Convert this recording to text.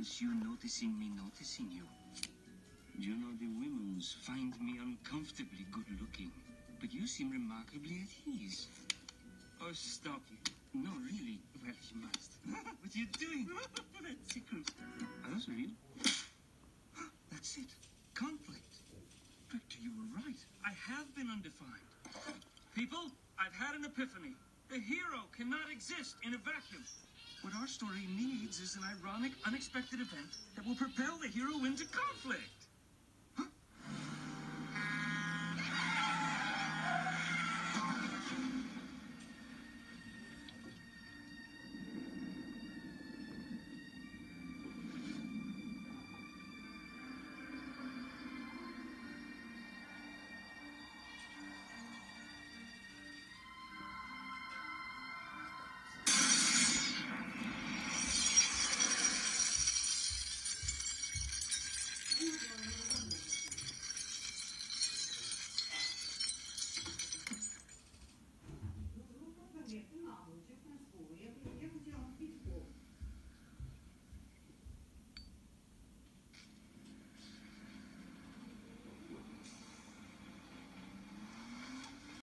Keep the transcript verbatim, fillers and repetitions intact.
sense you noticing me noticing you. You know, the women's find me uncomfortably good-looking, but you seem remarkably at ease. Oh, stop it. No, really. Well, you must. What are you doing? That tickles. Are those real? That's it. Conflict. Victor, you were right. I have been undefined. People, I've had an epiphany. The hero cannot exist in a vacuum. What our story needs is an ironic, unexpected event that will propel the hero into conflict.